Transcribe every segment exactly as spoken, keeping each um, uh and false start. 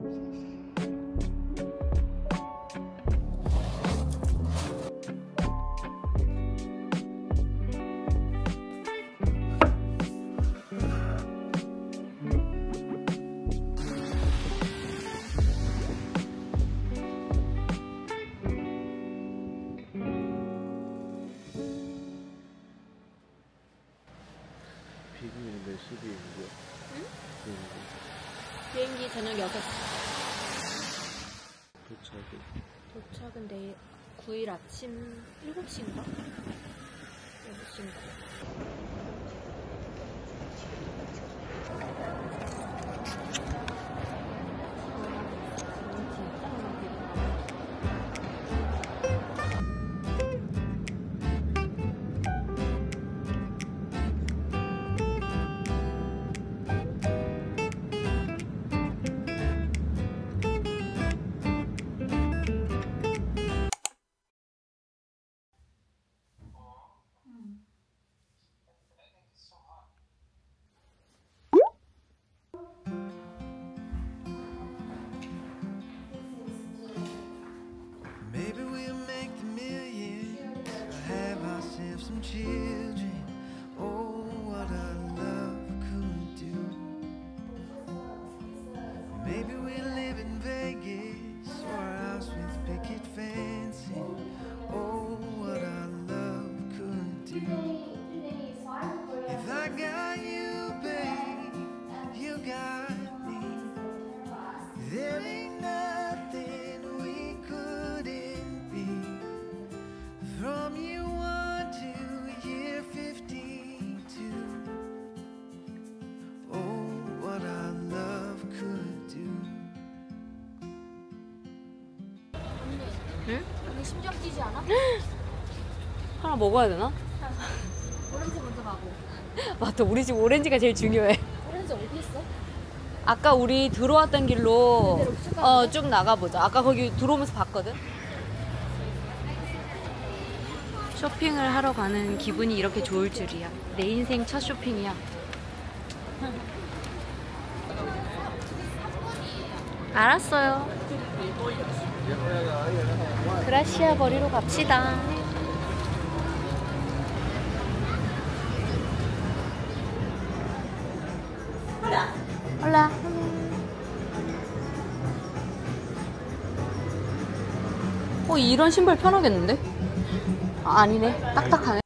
비행기는 몇 시 비행기야? 응? 비행기. 비행기 저녁 여섯 시. 도착은? 도착은 내일 구 일 아침 일곱 시인가? 여섯 시인가? Maybe we'll make the millions, have ourselves some children. Oh, what our love could do. Maybe we'll live in Vegas or a house with picket fencing. Oh, what our love could do. If I got you, babe, you got me. There ain't nothing we couldn't be. From year one to year fifty-two. Oh, what our love could do. 응? 언니 심장 뛰지 않아? 하나 먹어야 되나? 오렌지 먼저 가고. 맞다, 우리 집 오렌지가 제일 중요해. 오렌지 어디 있어? 아까 우리 들어왔던 길로 어, 쭉 나가보자. 아까 거기 들어오면서 봤거든? 쇼핑을 하러 가는 기분이 이렇게 좋을 줄이야. 내 인생 첫 쇼핑이야. 알았어요. 그라시아 거리로 갑시다. 올라. 어, 이런 신발 편하겠는데? 아, 아니네. 딱딱하네.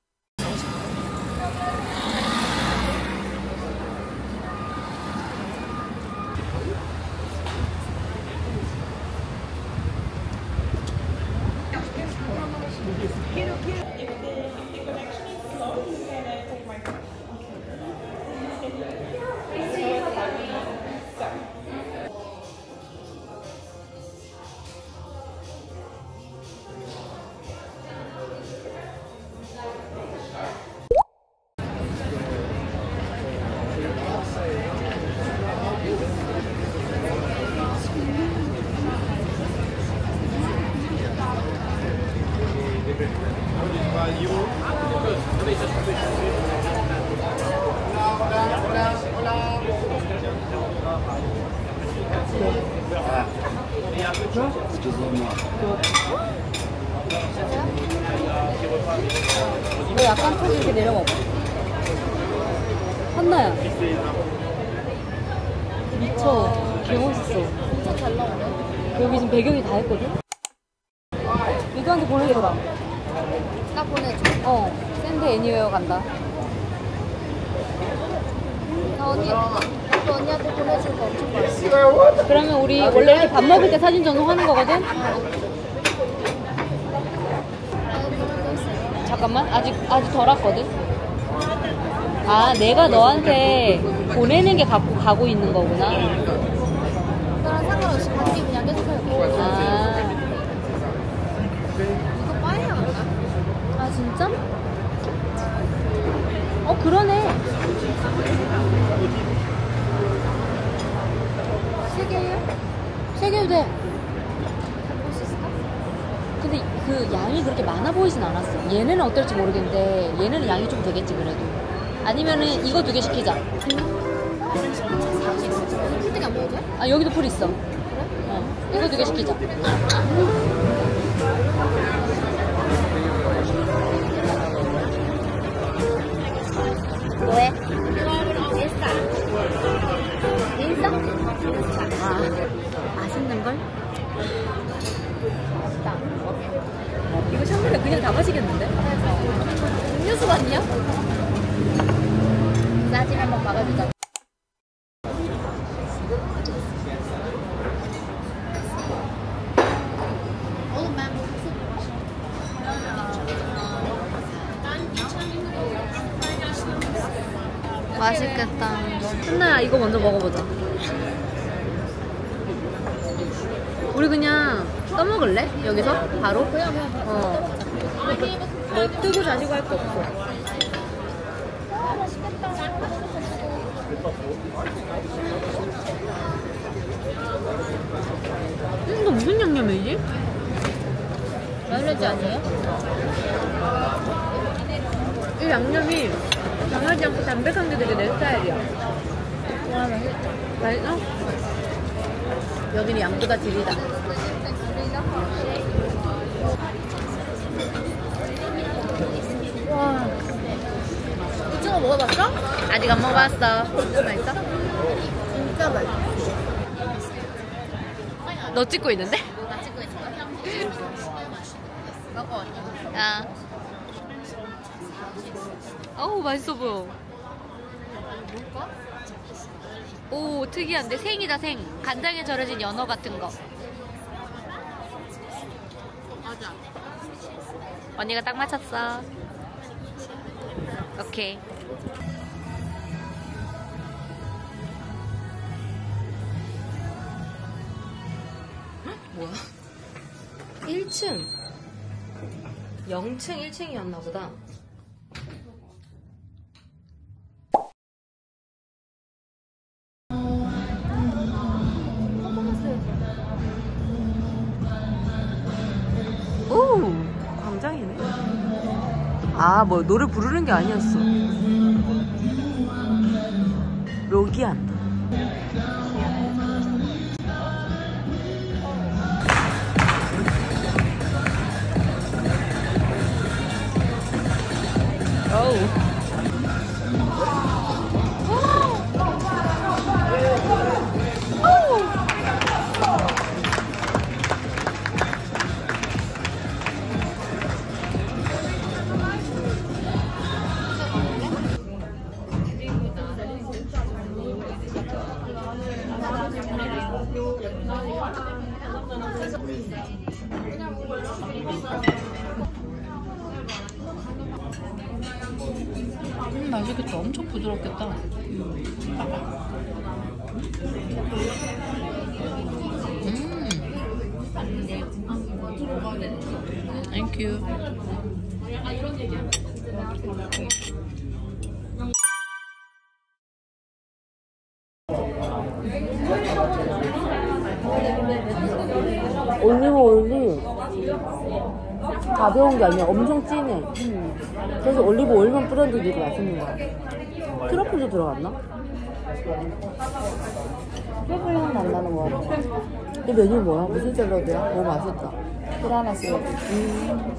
너 약간 턱 이렇게 내려가봐. 한나야. 미쳐. 개멋있어. 진짜 잘 나오네. 여기 지금 배경이 다 했거든? 미도한테 보내줘라. 나 보내줘. 어. 샌드 애니웨어 간다. 나 언니, 나도 언니한테 보내줄 거 엄청 많았어. 그러면 우리 원래 이렇게 밥 먹을 때 사진 전송하는 거거든? 잠깐만. 아직, 아직 덜 왔거든? 아, 내가 너한테 보내는 게 갖고 가고 있는 거구나. 나랑 상관없이 반지 그냥 계속 할 거야. 아, 이거 빠이야 같다. 아 진짜? 어, 그러네. 세 개예요? 세 개도 돼. 볼 수 있을까? 근데 그 양이 그렇게 많아 보이진 않았어. 얘네는 어떨지 모르겠는데 얘네는 양이 좀 되겠지 그래도. 아니면은 이거 두 개 시키자. 풀떼기 안 먹어도 돼? 아, 여기도 풀 있어. 어, 이거 두 개 시키자. 뭐해? 인싸? 아, 맛있는걸? 맛있다. 이거 샴푸를 그냥 다 마시겠는데? 음료수 같냐? 사진 한번 박아주자. 맛있겠다. 한나야, 이거 먼저 먹어보자. 우리 그냥 떠먹을래? 여기서? 바로? 그냥 그냥 어. 뭐 뜨고 자시고 할 거 없어. 아, 맛있겠다. 이거 무슨 양념이지? 마요네즈 아니에요? 이 양념이 강하지 않고 담백한 게 되게 내 스타일이야. 와, 맛있다. 맛있어? 여기는 양보다 질이다. 와. 오징어 먹어봤어? 아직 안 먹어봤어. 맛있어? 진짜 맛있어. 너 찍고 있는데? 나 찍고 있어. 먹어, 언니. 아. 어우, 맛있어 보여. 뭘까? 오, 특이한데? 생이다, 생. 간장에 절여진 연어 같은 거. 맞아. 언니가 딱 맞췄어. 오케이. 뭐야? 일 층. 영 층, 일 층이었나 보다. 오, 광장이네. 아, 뭐 노래 부르는 게 아니었어. 로기안. 어우. 음, 맛있겠다. 엄청 부드럽겠다. 음. 땡큐. 올리브 오일이 가벼운 게 아니라 엄청 진해. 음. 그래서 올리브 오일만 뿌렸는데 되게 맛있는 거야. 트러플도 들어갔나? 트러플 향은 안 나는 거 같아. 이 메뉴 뭐야? 무슨 샐러드야? 너무 맛있다. 드라마 샐러드. 음.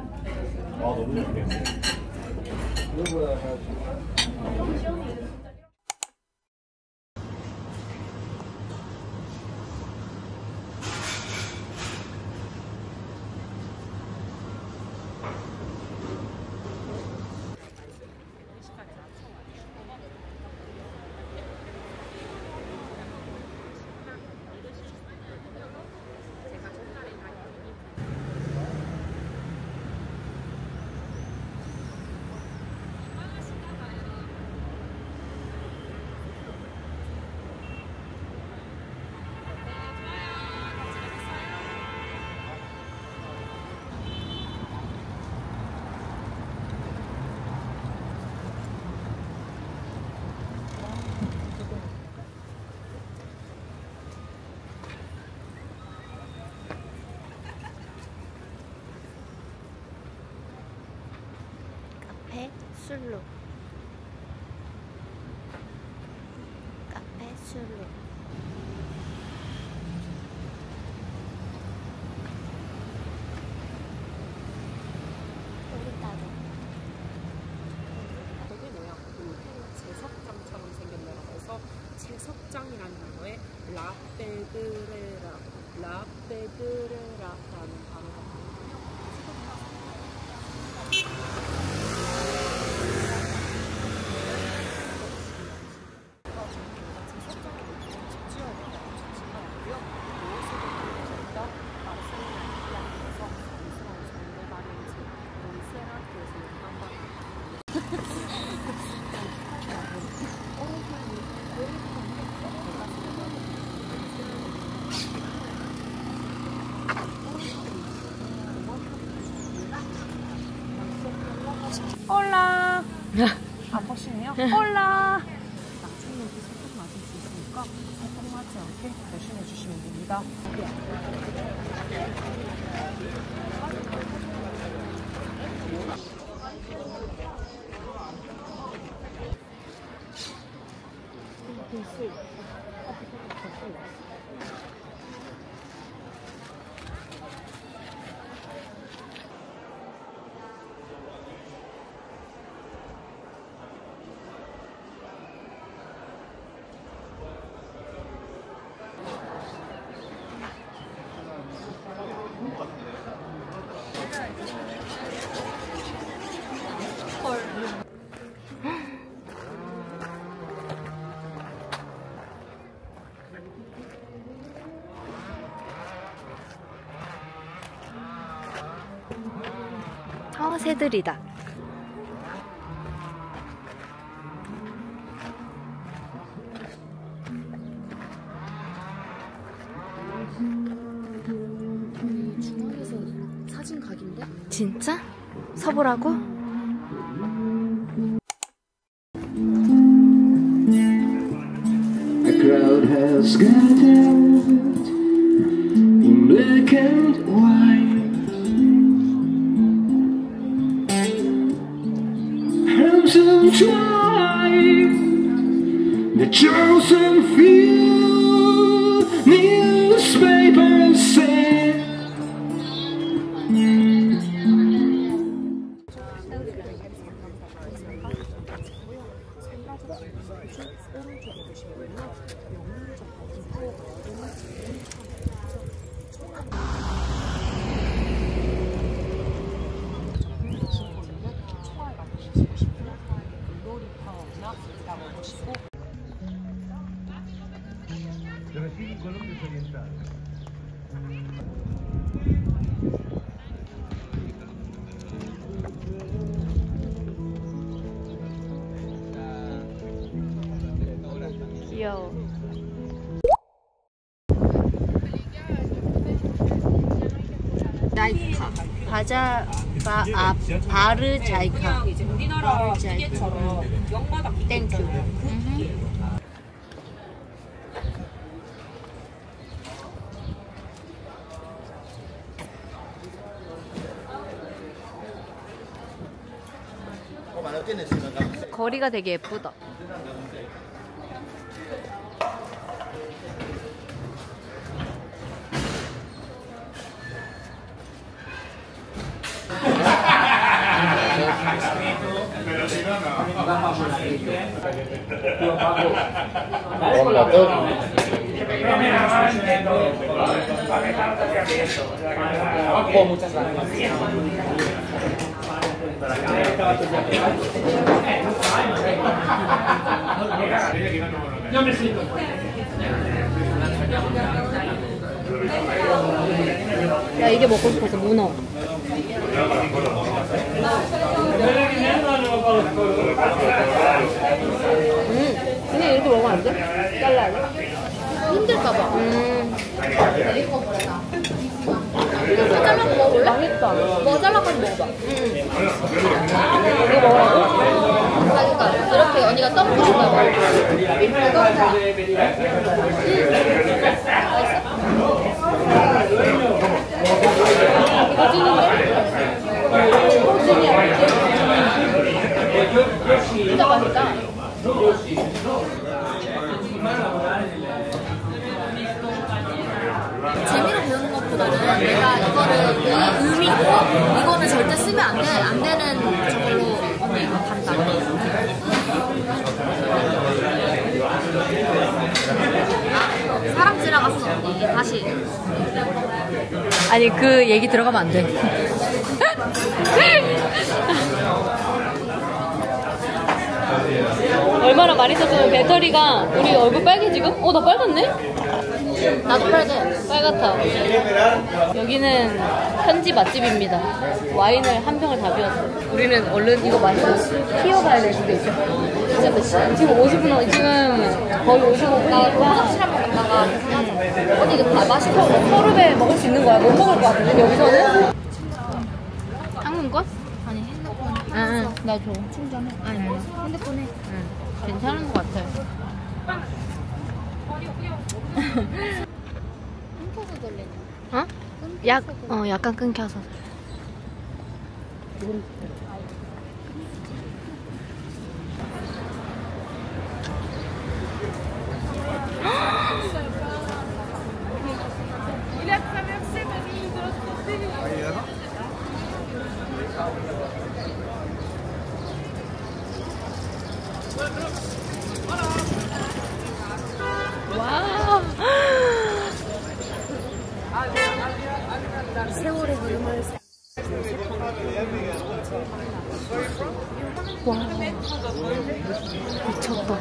카페 술로. 카페 술로. 라페드레라, 라페드레라라는 단어가 올라 안 보시네요. 올라 낙천역이 살짝 맞을 수 있으니까 살짝 맞지 않게 대신해 주시면 됩니다. 아, 새들이다. 중앙에서 사진 각인데? 진짜? 서보라고? A crowd has gathered in black and white. Handsome tribe, the chosen few. Newspapers say. 귀여워. 자이카 바자 바, 아, 바르 자이카 우리나라 기계처럼 역마다 땡큐. 거리가 되게 예쁘다. 야, 이게 먹고 싶어서 문어. 음, 그냥 이렇게 먹으면 안 돼? 잘라야 돼? 힘들까봐. 음, 이거 잘라서 먹어볼래? 맛있다. 뭐 잘라가지고 먹어봐. 이거 먹으라고? 아, 그러니까 이렇게 언니가 떠먹고 싶어요. 이거 이거 찐인데? 이거 찐이야. 진짜 맛있다. 재미로 배우는 것보다는 내가 이거를 이 의미고 이거는 절대 쓰면 안, 돼, 안 되는 저걸로 언니 이거 간다. 아, 사람지라가 봤어. 다시. 아니 그 얘기 들어가면 안 돼. 얼마나 많이 썼으면 배터리가 우리 얼굴 빨개 지금? 어 나 빨갛네? 나도 빨개. 빨갛다. 여기는 현지 맛집입니다. 와인을 한 병을 다 비웠어. 우리는 얼른 이거 마시고 튀어가야 될 수도 있어. 진짜 몇 시야? 지금 오십 분, 지금 거의 오십오 분이니까 화장실 한번 갔다가 계산하자. 언니 이거 다 마시고 서울에 먹을 수 있는 거야. 못 먹을 것 같은데 여기서는? 항공권? 아니 핸드폰. 응, 나 줘. 충전해. 아니 아니. 핸드폰에. 응, 괜찮은 것 같아요. 끊겨서 돌리냐? 어? 약, 어, 약간 끊겨서. 와. 세월의 흐름을. 와. 미쳤다.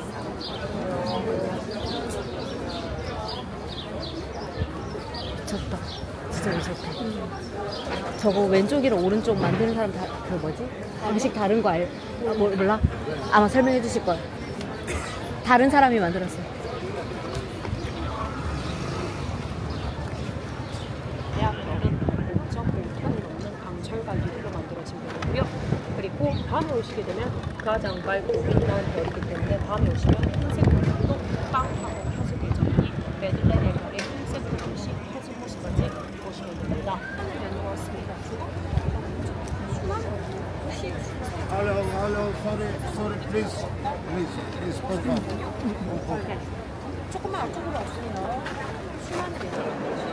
미쳤다. 진짜 미쳤다. 저거 왼쪽이랑 오른쪽 만드는 사람 다, 그 뭐지? 방식 다른 거 알, 아, 뭐, 몰라? 아마 설명해 주실 거야. 다른 사람이 만들었어. 대학별은 오 점 오 톤이 넘는 강철과 유리로 만들어진 별이고요. 그리고 다음에 오시게 되면 가장 밝고 빛나는 별이기 때문에 다음에 오시면 흰색 별도 빵하고 켜질 예정이니 메들렌의 별의 흰색 별씩 켜진 모습까지 보시면 됩니다. 하늘 연구였습니다. Hello, hello, sorry, sorry, please, please, please, por favor. 조금만 앞쪽으로 왔습니다. 수만이에요.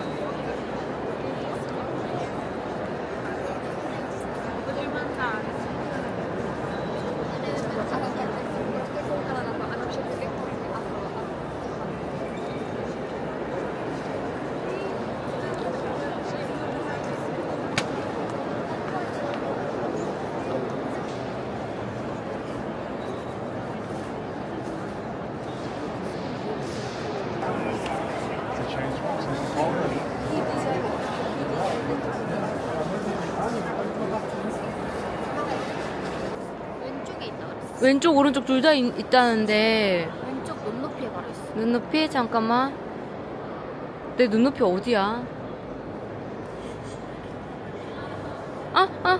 왼쪽에 있다 그랬어. 왼쪽, 오른쪽 둘 다 있다는데. 왼쪽 눈높이에 바로 있어. 눈높이? 잠깐만. 내 눈높이 어디야? 아, 아.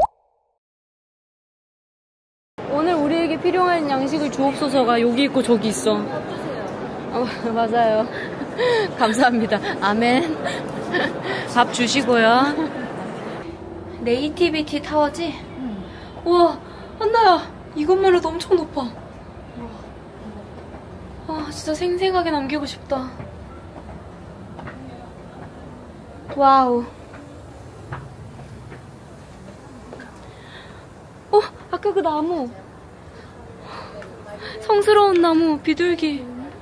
오늘 우리에게 필요한 양식을 주옵소서가 여기 있고 저기 있어. 어, 맞아요. 감사합니다. 아멘. 밥 주시고요. 네이티비티 타워지? 응. 우와, 한나야. 이것만 해도 엄청 높아. 와, 진짜 생생하게 남기고 싶다. 와우. 어, 아까 그 나무. 성스러운 나무, 비둘기.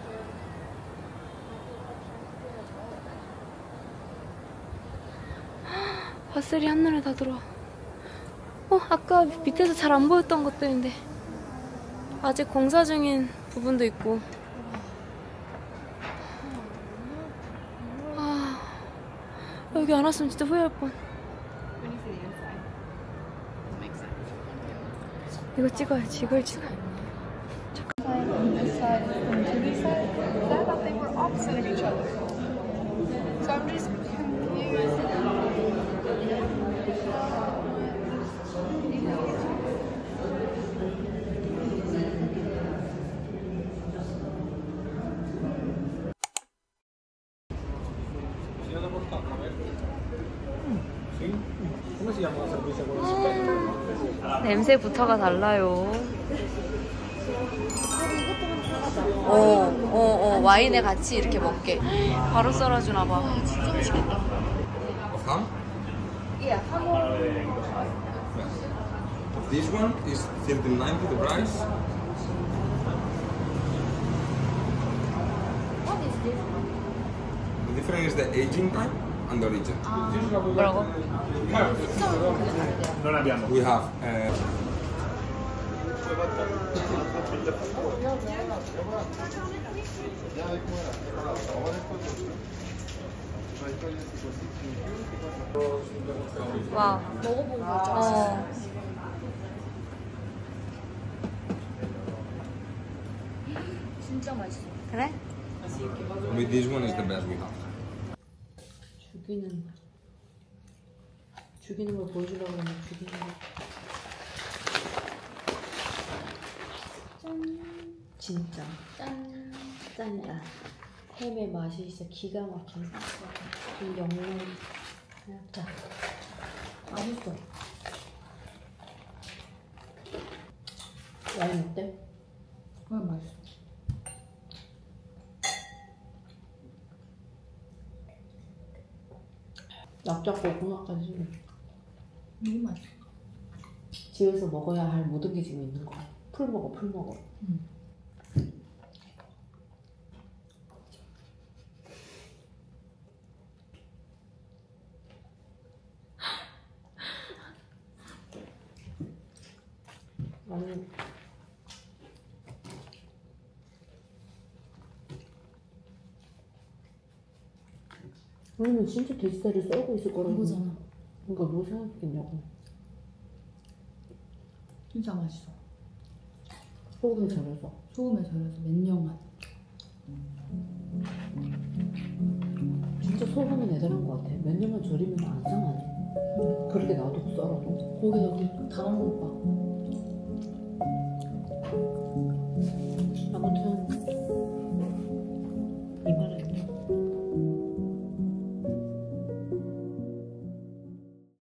화살이 한눈에 다 들어와. 어, 아까 밑에서 잘 안 보였던 것들인데 아직 공사 중인 부분도 있고. 아, 여기 안 왔으면 진짜 후회할 뻔. 이거 찍어야지. 이걸 찍어야 지 냄새부터가 달라요. 어, 어, 어, 와인에 같이 이렇게 먹게. 바로 썰어주나봐. 진짜 맛있겠다. Ham? Yeah, ham. This one is thirty-nine the price. What is this one? difference is the aging time and the origin. 뭐라고? Non abbiamo. We have uh, 와. 먹어본 거죠? 어. 진짜 맛있어. 그래? with this one is the best we have. 죽이는 죽이는 걸 보여주려고 그러면 죽이는 거. 짠. 진짜 짠. 짠이다. 햄의 맛이 진짜 기가 막힌 이 영롱. 자, 맛있어. 와인 어때? 응, 맛있어. 납작고 고막까지 너무 맛있어. 집에서 먹어야 할 모든 게 지금 있는 거야. 풀 먹어, 풀 먹어. 응. 나는 그러면 진짜 돼지살을 썰고 있을 거라고. 그거잖아. 그러니까 뭐 생각했겠냐고. 진짜 맛있어. 소금에 절여서. 소금에 절여서 맨영한. 진짜 소금은 대단한 것 같아. 몇 년만 절이면 안 상하네. 그렇게 놔두고 썰어도. 거기다 그 다른 거 봐.